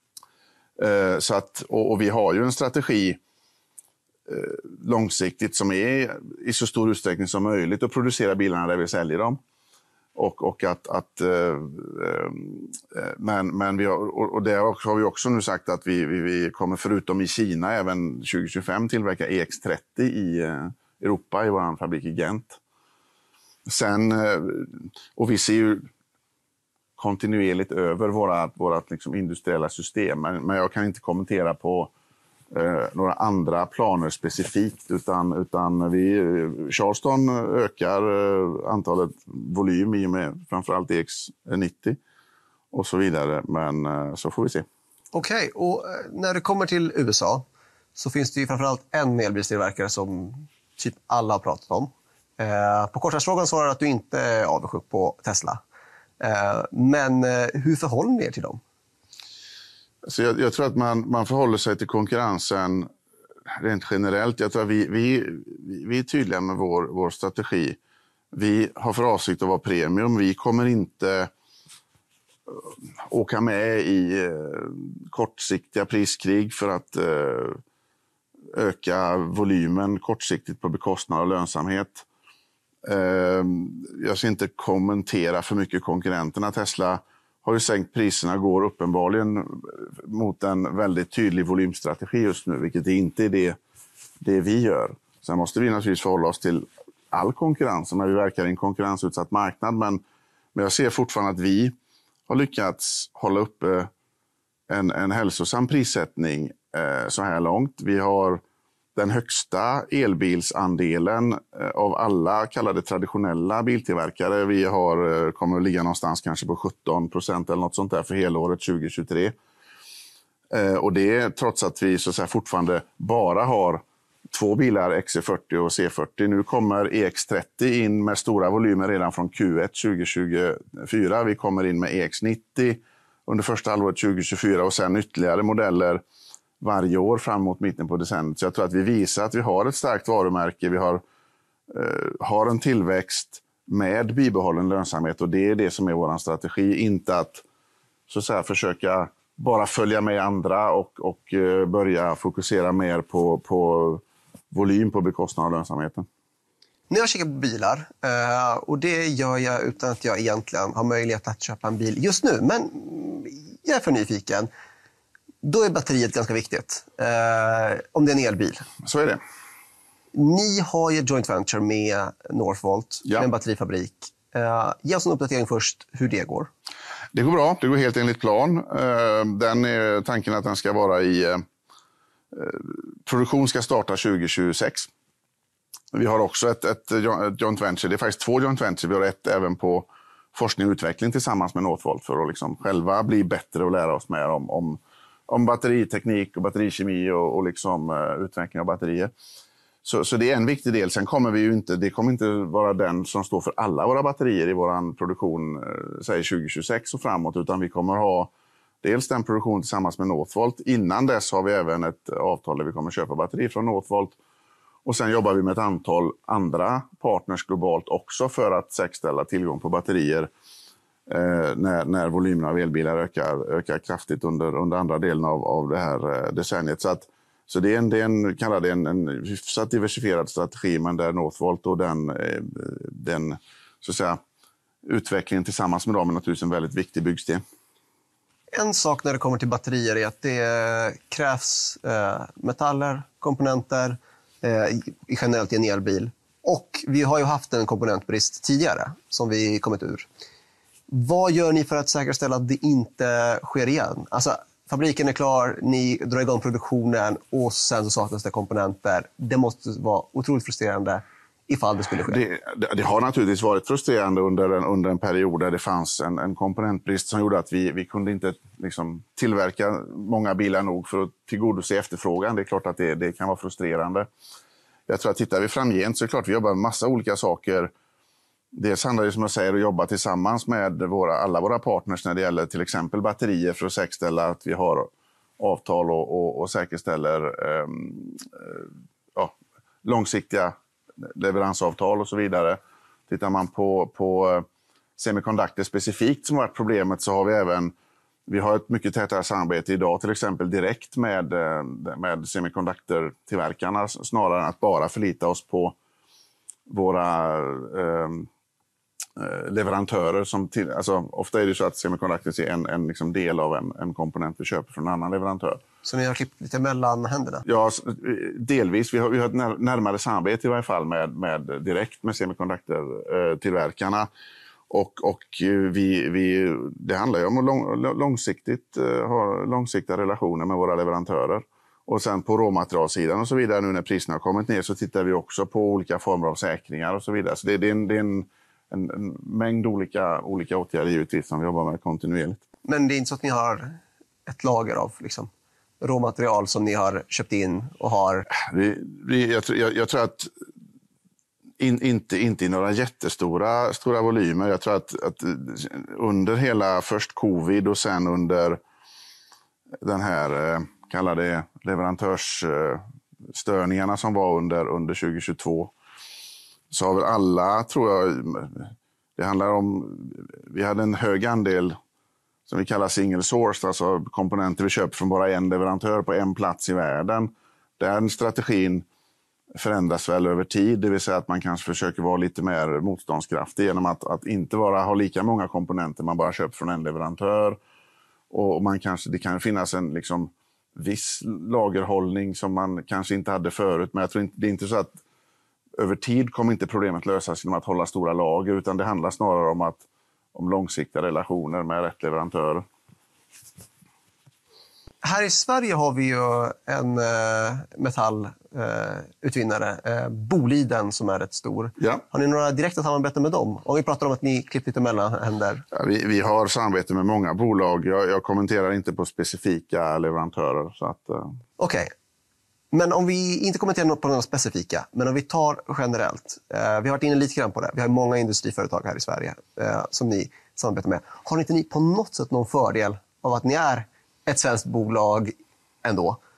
Eh, så att, och, och vi har ju en strategi eh, långsiktigt som är i så stor utsträckning som möjligt att producera bilarna där vi säljer dem. Och, och att, att eh, eh, men, men vi har, och det har vi också nu sagt att vi, vi, vi kommer förutom i Kina även tjugo tjugofem tillverka E X trettio i eh, Europa i vår fabrik i Gent. Sen, eh, och vi ser ju kontinuerligt över våra, våra liksom industriella system, men, men jag kan inte kommentera på eh, några andra planer specifikt, utan, utan vi, Charleston ökar eh, antalet volym i och med framförallt E X nittio och så vidare, men eh, så får vi se. Okej, okay, och när det kommer till U S A så finns det ju framförallt en elbilstillverkare som typ alla har pratat om. Eh, på kortare svarar att du inte är avundsjuk på Tesla. Eh, men eh, hur förhåller ni er till dem? Så jag, jag tror att man, man förhåller sig till konkurrensen rent generellt. Jag tror att vi, vi, vi är tydliga med vår, vår strategi. Vi har för avsikt att vara premium. Vi kommer inte åka med i eh, kortsiktiga priskrig för att eh, öka volymen kortsiktigt på bekostnad av lönsamhet. Eh, jag ska inte kommentera för mycket konkurrenterna. Tesla har ju sänkt priserna, går uppenbarligen mot en väldigt tydlig volymstrategi just nu, vilket inte är det, det vi gör. Sen måste vi naturligtvis förhålla oss till all konkurrens när vi verkar i en konkurrensutsatt marknad, men, men jag ser fortfarande att vi har lyckats hålla uppe en, en hälsosam prissättning eh, så här långt. Vi har den högsta elbilsandelen eh, av alla kallade traditionella biltillverkare. Vi har, eh, kommer att ligga någonstans kanske på sjutton procent eller något sånt där för helåret tjugo tjugotre. Eh, och det är trots att vi så att säga fortfarande bara har två bilar, X C fyrtio och C fyrtio. Nu kommer E X trettio in med stora volymer redan från Q ett tjugo tjugofyra. Vi kommer in med E X nittio under första halvåret tjugo tjugofyra och sen ytterligare modeller varje år fram mot mitten på decenniet. Så jag tror att vi visar att vi har ett starkt varumärke, vi har, eh, har en tillväxt med bibehållen lönsamhet, och det är det som är vår strategi. Inte att, så att säga, försöka bara följa med andra och, och eh, börja fokusera mer på, på volym på bekostnad av lönsamheten. När jag kikar på bilar, eh, och det gör jag utan att jag egentligen har möjlighet att köpa en bil just nu, men jag är för nyfiken, då är batteriet ganska viktigt. Eh, om det är en elbil. Så är det. Ni har ju ett joint venture med Northvolt, Ja. med en batterifabrik. Eh, ge oss en uppdatering först hur det går. Det går bra, det går helt enligt plan. Eh, den är tanken att den ska vara i... Eh, produktion ska starta tjugo tjugosex. Vi har också ett, ett, ett joint venture, det är faktiskt två joint venture. Vi har ett även på forskning och utveckling tillsammans med Northvolt för att liksom själva bli bättre och lära oss mer om, om, om batteriteknik och batterikemi och, och liksom, uh, utveckling av batterier. Så, så det är en viktig del. Sen kommer vi ju inte, det kommer inte vara den som står för alla våra batterier i vår produktion, uh, säg tjugo tjugosex och framåt, utan vi kommer ha dels den produktion tillsammans med Northvolt. Innan dess har vi även ett avtal där vi kommer köpa batteri från Northvolt. Och sen jobbar vi med ett antal andra partners globalt också för att säkerställa tillgång på batterier eh, när, när volymerna av elbilar ökar, ökar kraftigt under, under andra delen av, av det här eh, decenniet. Så, att, så det är en, det är en, kallar det en, en hyfsat diversifierad strategi, men där Northvolt och den, eh, den så att säga, utvecklingen tillsammans med dem är naturligtvis en väldigt viktig byggsten. En sak när det kommer till batterier är att det krävs eh, metaller, komponenter, eh, generellt i en elbil. Och vi har ju haft en komponentbrist tidigare som vi kommit ur. Vad gör ni för att säkerställa att det inte sker igen? Alltså, fabriken är klar, ni drar igång produktionen och sen så saknas det komponenter. Det måste vara otroligt frustrerande ifall det skulle ske. Det, det, det har naturligtvis varit frustrerande under en, under en period där det fanns en, en komponentbrist som gjorde att vi, vi kunde inte liksom tillverka många bilar nog för att tillgodose efterfrågan. Det är klart att det, det kan vara frustrerande. Jag tror att tittar vi framgent så är det klart vi jobbar med massa olika saker. Dels handlar det, som jag säger, att jobba tillsammans med våra, alla våra partners när det gäller till exempel batterier för att säkerställa att vi har avtal och, och, och säkerställer eh, ja, långsiktiga leveransavtal och så vidare. Tittar man på, på semiconductor specifikt som har varit problemet, så har vi även vi har ett mycket tätare samarbete idag till exempel direkt med, med semiconductor-tillverkarna snarare än att bara förlita oss på våra eh, leverantörer. Som till, alltså, ofta är det så att semiconductors är en, en liksom del av en, en komponent vi köper från en annan leverantör. Så ni har klippt lite mellan händerna? Ja, delvis. Vi har, vi har ett närmare samarbete i varje fall med, med direkt med semiconductor-tillverkarna. Och, och vi, vi, det handlar ju om att lång, långsiktigt ha långsiktiga relationer med våra leverantörer. Och sen på råmaterialsidan och så vidare, nu när priserna har kommit ner, så tittar vi också på olika former av säkringar och så vidare. Så det, det är, en, det är en, en, en mängd olika, olika åtgärder givetvis som vi jobbar med kontinuerligt. Men det är inte så att ni har ett lager av liksom råmaterial som ni har köpt in och har... Vi, vi, jag, jag, jag tror att in, inte, inte i några jättestora stora volymer. Jag tror att, att under hela först covid och sen under den här, kallar det leverantörsstörningarna som var under, under tjugo tjugotvå, så har väl alla, tror jag, det handlar om, vi hade en hög andel som vi kallar single source, alltså komponenter vi köper från bara en leverantör på en plats i världen. Den strategin förändras väl över tid, det vill säga att man kanske försöker vara lite mer motståndskraftig genom att, att inte bara ha lika många komponenter man bara köper från en leverantör. Och man kanske, det kan finnas en liksom viss lagerhållning som man kanske inte hade förut, men jag tror inte, det är inte så att över tid kommer inte problemet lösas genom att hålla stora lager, utan det handlar snarare om att om långsiktiga relationer med rätt leverantörer. Här i Sverige har vi ju en eh, metallutvinnare, eh, eh, Boliden, som är rätt stor. Ja. Har ni några direkta samarbeten med dem? Om vi pratar om att ni klippt lite mellanhänder. Ja, vi, vi har samarbete med många bolag. Jag, jag kommenterar inte på specifika leverantörer. Så att, eh. Okej. Okay. Men om vi inte kommenterar något på några specifika, men om vi tar generellt. Eh, vi har varit inne lite grann på det. Vi har många industriföretag här i Sverige eh, som ni samarbetar med. Har inte ni på något sätt någon fördel av att ni är ett svenskt bolag ändå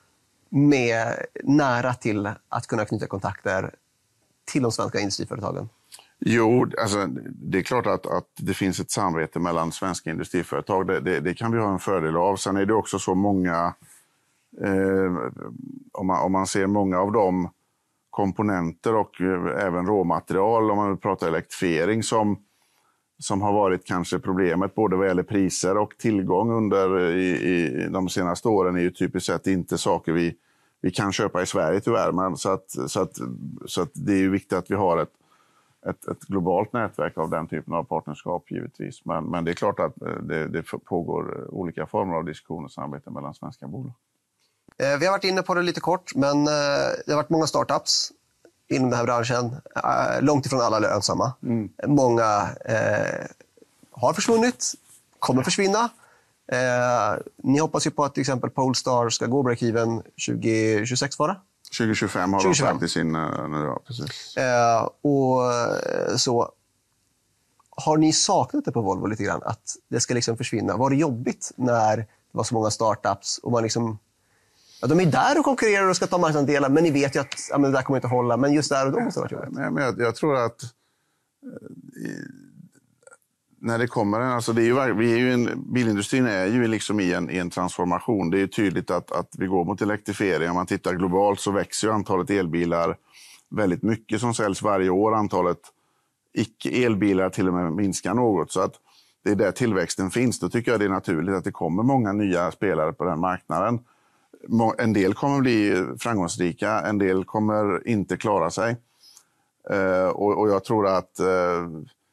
med nära till att kunna knyta kontakter till de svenska industriföretagen? Jo, alltså, det är klart att, att det finns ett samarbete mellan svenska industriföretag. Det, det, det kan vi ha en fördel av. Sen är det också så många, eh, om, man, om man ser många av de komponenter och eh, även råmaterial, om man pratar elektrifiering, som, som har varit kanske problemet både vad gäller priser och tillgång under i, i de senaste åren, är ju typiskt sett inte saker vi, vi kan köpa i Sverige tyvärr. Men så, att, så, att, så att det är ju viktigt att vi har ett Ett, ett globalt nätverk av den typen av partnerskap givetvis. Men, men det är klart att det, det pågår olika former av diskussion och samarbete mellan svenska bolag. Eh, vi har varit inne på det lite kort, men eh, det har varit många startups inom den här branschen. Eh, långt ifrån alla lönsamma. Mm. Många eh, har försvunnit, kommer försvinna. Eh, ni hoppas ju på att till exempel Polestar ska gå break-even tjugo tjugosex var det? tjugo tjugofem har tjugo tjugofem. de sagt i sin... Ja, precis. Eh, och så har ni saknat det på Volvo lite grann, att det ska liksom försvinna? Var det jobbigt när det var så många startups och man liksom... Ja, de är där och konkurrerar och ska ta marknadsandelar, men ni vet ju att ja, men det där kommer inte att hålla. Men just där och då måste det vara jobbigt. Men jag, jag tror att... Eh, när det kommer en... Alltså det är ju, vi är ju en, bilindustrin är ju liksom i en, i en transformation. Det är tydligt att, att vi går mot elektrifiering. Om man tittar globalt så växer ju antalet elbilar väldigt mycket som säljs varje år. Antalet icke-elbilar till och med minskar något. Så att det är där tillväxten finns. Då tycker jag det är naturligt att det kommer många nya spelare på den marknaden. En del kommer bli framgångsrika, en del kommer inte klara sig. Uh, och, och jag tror att... Uh,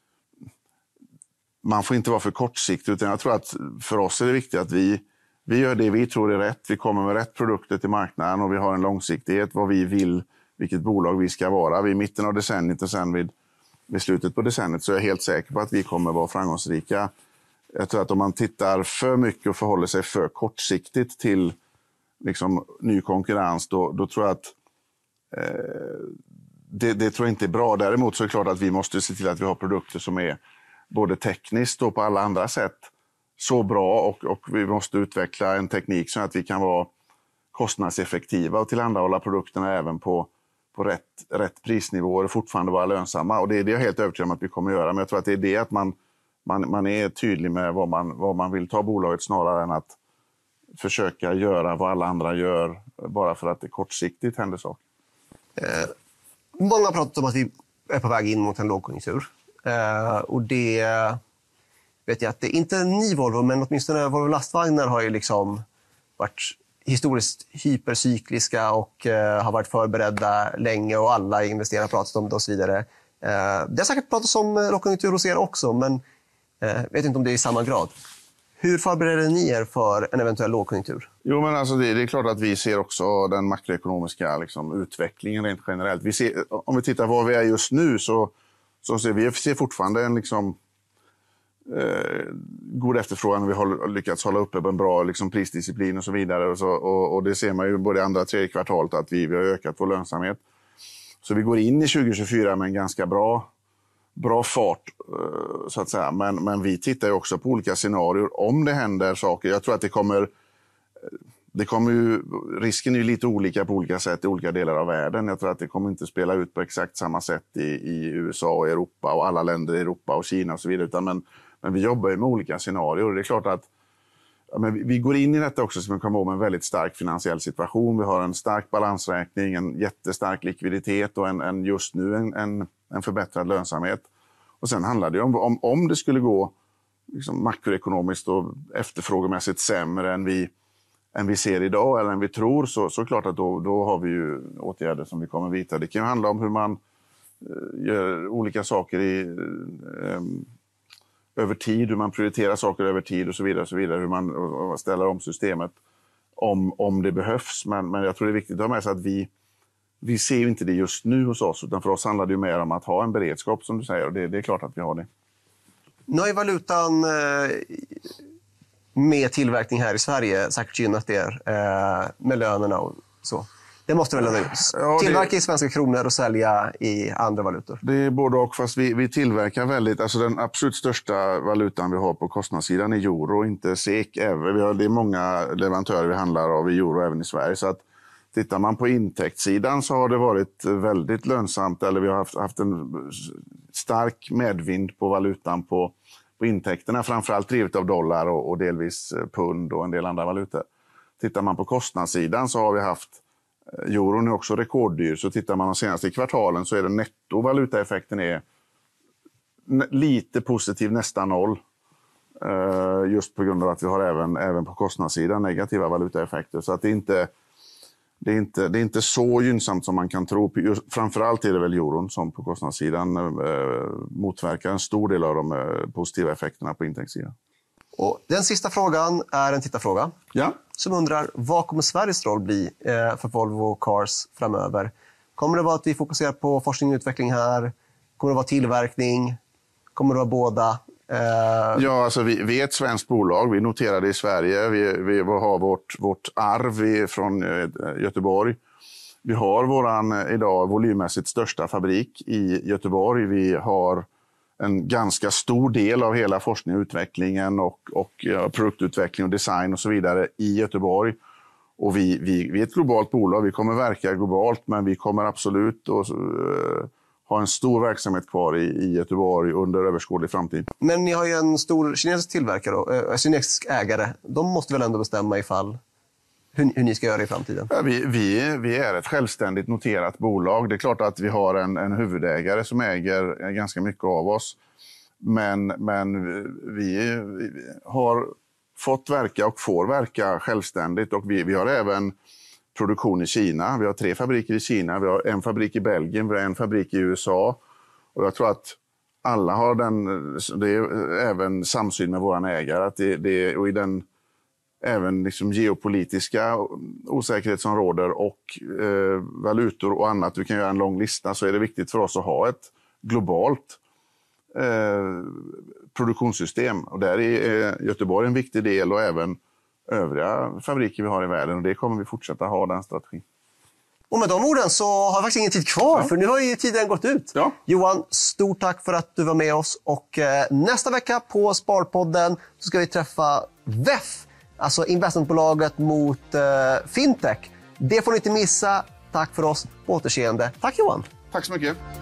Man får inte vara för kortsiktig, utan jag tror att för oss är det viktigt att vi, vi gör det vi tror är rätt. Vi kommer med rätt produkter till marknaden och vi har en långsiktighet, vad vi vill, vilket bolag vi ska vara. Vid mitten av decenniet och sen vid, vid slutet på decenniet så är jag helt säker på att vi kommer vara framgångsrika. Jag tror att om man tittar för mycket och förhåller sig för kortsiktigt till liksom, ny konkurrens, då, då tror jag att eh, det, det tror jag inte är bra. Däremot så är det klart att vi måste se till att vi har produkter som är både tekniskt och på alla andra sätt så bra, och, och vi måste utveckla en teknik så att vi kan vara kostnadseffektiva och tillhandahålla produkterna även på, på rätt, rätt prisnivåer och fortfarande vara lönsamma. Och det är det jag är helt övertygad om att vi kommer att göra. Men jag tror att det är det att man, man, man är tydlig med vad man, vad man vill ta bolaget, snarare än att försöka göra vad alla andra gör bara för att det kortsiktigt händer saker. Eh, många har pratat om att vi är på väg in mot en lågkonjunktur. Uh, och det vet jag att det är inte ni Volvo, men åtminstone Volvo lastvagnar har ju liksom varit historiskt hypercykliska och uh, har varit förberedda länge, och alla investerare har pratat om det och så vidare. Uh, det har säkert pratats om lågkonjunktur hos er också, men uh, vet inte om det är i samma grad. Hur förbereder ni er för en eventuell lågkonjunktur? Jo, men alltså det, det är klart att vi ser också den makroekonomiska liksom, utvecklingen rent generellt. Vi ser, om vi tittar var vi är just nu så Så ser vi ser fortfarande en liksom, eh, god efterfrågan. Vi har lyckats hålla uppe en bra liksom, prisdisciplin och så vidare. Och, så, och, och det ser man ju både andra och tredje kvartalet att vi, vi har ökat vår lönsamhet. Så vi går in i tjugo tjugofyra med en ganska bra, bra fart. Eh, så att säga. Men, men vi tittar ju också på olika scenarier om det händer saker. Jag tror att det kommer... Det kommer ju, risken är ju lite olika på olika sätt i olika delar av världen. Jag tror att det kommer inte spela ut på exakt samma sätt i, i U S A och Europa och alla länder i Europa och Kina och så vidare. Utan men, men vi jobbar ju med olika scenarier. Det är klart att ja, men vi, vi går in i detta också som kommer med en väldigt stark finansiell situation. Vi har en stark balansräkning, en jättestark likviditet och en, en just nu en, en, en förbättrad lönsamhet. Och sen handlar det om, om, om det skulle gå liksom, makroekonomiskt och efterfrågemässigt sämre än vi än vi ser idag eller än vi tror, så, så klart att då, då har vi ju åtgärder som vi kommer vidta. Det kan ju handla om hur man eh, gör olika saker i, eh, över tid, hur man prioriterar saker över tid och så vidare, och så vidare hur man och, och ställer om systemet om, om det behövs. Men, men jag tror det är viktigt att ha med sig att vi, vi ser ju inte det just nu hos oss, utan för oss handlar det ju mer om att ha en beredskap, som du säger, och det, det är klart att vi har det. Nu har ju valutan eh, med tillverkning här i Sverige säkert gynnat er eh, med lönerna och så. Det måste väl ändå ut. Ja, tillverka det... i svenska kronor och sälja i andra valutor. Det är både och, fast vi, vi tillverkar väldigt... Alltså den absolut största valutan vi har på kostnadssidan är euro, inte SEK. Vi har, det är många leverantörer vi handlar av i euro även i Sverige. Så att Tittar man på intäktssidan så har det varit väldigt lönsamt, eller vi har haft, haft en stark medvind på valutan på, på intäkterna, framförallt drivet av dollar och, och delvis pund och en del andra valutor. Tittar man på kostnadssidan så har vi haft, euron är också rekorddyr, så tittar man de senaste kvartalen så är det netto valutaeffekten är lite positiv, nästan noll. Just på grund av att vi har även, även på kostnadssidan negativa valutaeffekter. Så att det, är inte, det, är inte, det är inte så gynnsamt som man kan tro. Just, framförallt är det väl euron som på kostnadssidan eh, motverkar en stor del av de eh, positiva effekterna på intäktssidan. Och den sista frågan är en tittarfråga. Ja. Som undrar, vad kommer Sveriges roll bli eh, för Volvo Cars framöver? Kommer det vara att vi fokuserar på forskning och utveckling här? Kommer det vara tillverkning? Kommer det vara båda? Uh... Ja, alltså vi, vi är ett svenskt bolag. Vi noterade i Sverige. Vi, vi har vårt, vårt arv vi är från uh, Göteborg. Vi har våran idag volymmässigt största fabrik i Göteborg. Vi har en ganska stor del av hela forskning och utvecklingen och, och ja, produktutveckling och design och så vidare i Göteborg. Och vi, vi, vi är ett globalt bolag. Vi kommer verka globalt, men vi kommer absolut att uh, ha en stor verksamhet kvar i, i Göteborg under överskådlig framtid. Men ni har ju en stor kinesisk tillverkare och äh, kinesisk ägare. De måste väl ändå bestämma ifall hur, hur ni ska göra i framtiden? Ja, vi, vi, vi är ett självständigt noterat bolag. Det är klart att vi har en, en huvudägare som äger ganska mycket av oss. Men, men vi, vi har fått verka och får verka självständigt. Och vi, vi har även produktion i Kina. Vi har tre fabriker i Kina, vi har en fabrik i Belgien, vi har en fabrik i U S A. Och jag tror att alla har den, det är även samsyn med våran ägare, att det, det och i den även liksom geopolitiska osäkerhet som råder och eh, valutor och annat, vi kan göra en lång lista, så är det viktigt för oss att ha ett globalt eh, produktionssystem. Och där är Göteborg en viktig del och även övriga fabriker vi har i världen, och det kommer vi fortsätta ha, den strategin. Och med de orden så har jag faktiskt ingen tid kvar, ja. för nu har ju tiden gått ut. Ja. Johan, stort tack för att du var med oss, och eh, nästa vecka på Sparpodden så ska vi träffa V E F, alltså investmentbolaget mot eh, fintech. Det får ni inte missa. Tack för oss, på återseende. Tack Johan. Tack så mycket.